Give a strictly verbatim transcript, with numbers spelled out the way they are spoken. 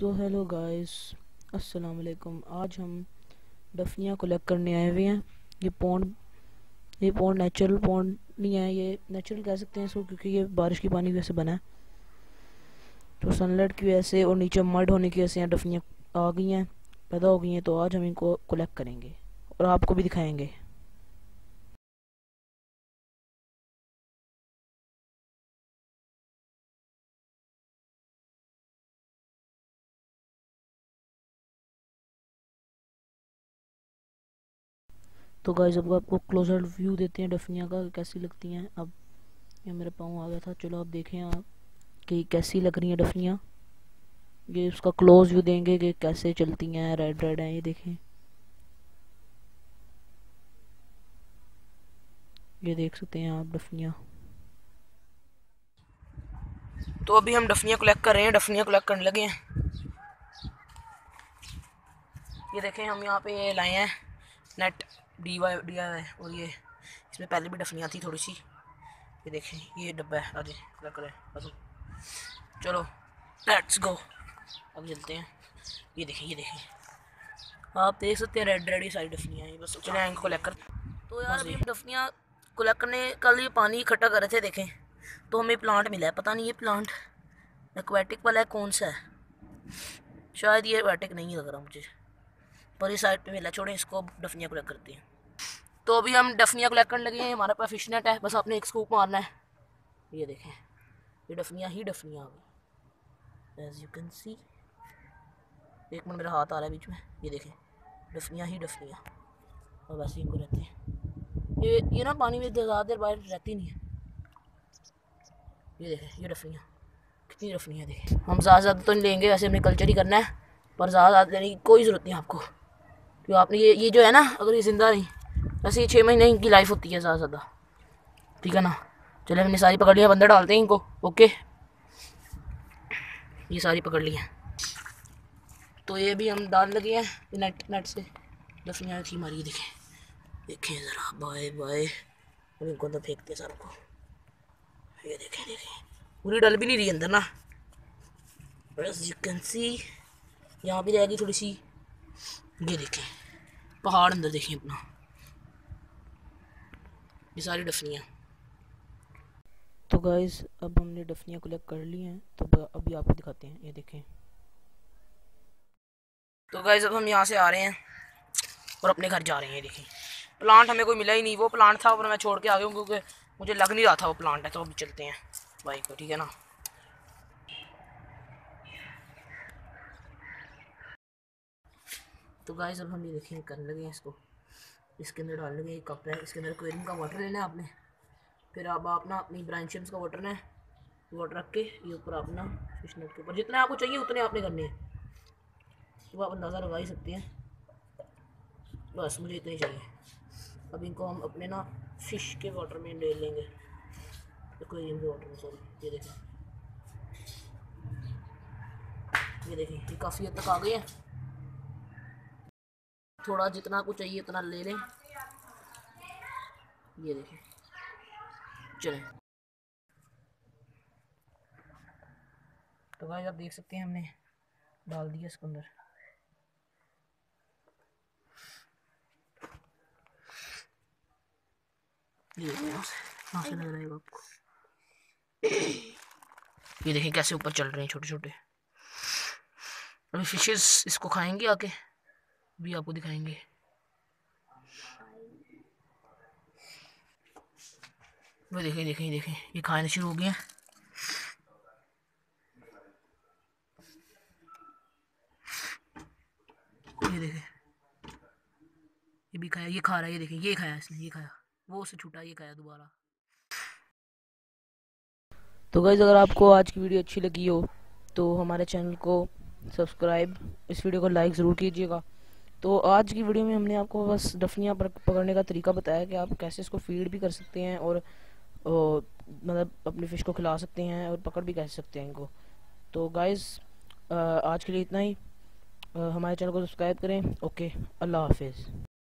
तो hello guys, अस्सलाम वालेकुम। आज हम डफनियाँ कलेक्ट करने आए हुए हैं। ये पौंड ये पौंड नेचुरल पौंड नहीं है, ये नेचुरल कह सकते हैं इसको, क्योंकि ये बारिश की पानी की वजह से बना है। तो सनलाइट की वजह से और नीचे मड होने की वजह से यहाँ डफनियाँ आ गई हैं, पैदा हो गई हैं। तो आज हम इनको कलेक्ट करेंगे और आपको भी दिखाएंगे। तो गाइस अब आपको क्लोजर व्यू देते हैं डफनियाँ का, कैसी लगती हैं। अब ये मेरे पाँव आ गया था, चलो आप देखें आप कि कैसी लग रही हैं डफनियाँ। ये उसका क्लोज व्यू देंगे कि कैसे चलती हैं, रेड रेड हैं, ये देखें। ये देख सकते हैं आप डफनियाँ। तो अभी हम डफनियाँ कलेक्ट कर रहे हैं, डफनियाँ कलेक्ट करने लगे हैं। ये देखें हम यहाँ पे ये लाए हैं net D Y D I, और ये इसमें पहले भी डफनियाँ थी थोड़ी सी। ये देखें ये डब्बा है, आज कलेक्ट करें बस। चलो लेट्स गो, अब चलते हैं। ये देखें ये देखें आप देख सकते हैं रेड रेड सारी डफनियाँ, ये बस चले इनको कलेक्ट कर। तो यार अभी हम डफनियाँ कलेक्ट करने, कल ये पानी इकट्ठा कर रहे थे, देखें तो हमें प्लांट मिला है। पता नहीं ये प्लांट एक्वेटिक वाला है कौन सा है, शायद ये एक्वेटिक नहीं लग रहा मुझे, पर इस साइड पे मिला। छोड़े इसको, डफनियाँ कलेक्ट करते हैं। तो अभी हम डफनियाँ कलेक्ट करने लगे हैं। हमारे पास फिश नेट है, बस आपने एक स्कूप मारना है। ये देखें ये डफनियाँ ही डफनियाँ आ गई, एज यू कैन सी। एक मिनट मेरा हाथ आ रहा है बीच में। ये देखें डफनियाँ ही डफनियाँ, और वैसे ही इनको रहते हैं। ये ये ना पानी में ज़्यादा देर बाहर रहती नहीं है। ये देखें ये डफनियाँ, कितनी डफनियाँ देखें। हम ज़्यादा ज़्यादा तो नहीं लेंगे, वैसे हमने कल्चर ही करना है, पर ज़्यादा ज़्यादा लेने की कोई ज़रूरत नहीं आपको, क्योंकि आपने ये ये जो है ना, अगर ये ज़िंदा रही, वैसे ये छः महीने इनकी लाइफ होती है ज़्यादा ज़्यादा, ठीक है ना। चले हमने सारी पकड़ लिया, बंदर डालते हैं इनको। ओके ये सारी पकड़ ली हैं, तो ये भी हम डाल लगे हैं नेट नेट से। डफनियाँ थी हमारी, देखें देखें ज़रा, बाय बाय। अब इनको अंदर फेंकते हैं सबको। ये देखें देखें पूरी डल भी नहीं रही अंदर ना, बस यू कैन सी। यहाँ भी रहेगी थोड़ी सी। ये देखें पहाड़ अंदर देखें अपना, ये सारी डफनियाँ। तो गाइस अब हमने डफनियाँ कलेक्ट कर ली हैं, तो अभी आपको दिखाते हैं। ये देखें। तो गाइस अब हम यहाँ से आ रहे हैं और अपने घर जा रहे हैं। ये देखें प्लांट हमें कोई मिला ही नहीं, वो प्लांट था पर मैं छोड़ के आ गया हूँ, क्योंकि मुझे लग नहीं रहा था वो प्लांट है। तो अभी चलते हैं बाइक को, ठीक है ना। तो गाइस अब हम ये देखें करने लगे हैं इसको, इसके अंदर डालने लगे। कप है, इसके अंदर एक्वेरियम का वाटर लेना है आपने, फिर अब आप ना अपनी ब्रांचम्स का वाटर है, वाटर रख के ये ऊपर अपना फिश नेट के ऊपर जितने आपको चाहिए उतने आपने करने हैं। तो आप अंदाज़ा लगा ही सकते हैं, बस मुझे इतने चाहिए। अब इनको हम अपने ना फिश के वाटर में ले लेंगे, एक्वेरियम के वाटर में, सॉरी। ये देखें ये देखें ये काफ़ी हद तक आ गए हैं। थोड़ा जितना आपको चाहिए उतना ले लें। ये देखें चलें। तो भाई आप देख सकते हैं हमने डाल दिया इसके अंदर। ये देखें यहाँ से लग रहा है आपको। ये देखें कैसे ऊपर चल रहे हैं छोटे छोटे। अभी फिशेस इसको खाएंगे आके, भी आपको दिखाएंगे। वो देखें देखें देखें ये खाने शुरू हो गए हैं। ये देखें ये भी खाया, ये खा रहा है। ये देखें ये खाया इसने, ये खाया, वो उससे छूटा, ये खाया दोबारा। तो गाइस अगर आपको आज की वीडियो अच्छी लगी हो तो हमारे चैनल को सब्सक्राइब, इस वीडियो को लाइक ज़रूर कीजिएगा। तो आज की वीडियो में हमने आपको बस डफनियाँ पकड़ने का तरीका बताया कि आप कैसे इसको फीड भी कर सकते हैं, और मतलब अपनी फ़िश को खिला सकते हैं, और पकड़ भी कैसे सकते हैं इनको। तो गाइस आज के लिए इतना ही। हमारे चैनल को सब्सक्राइब करें। ओके, अल्लाह हाफिज़।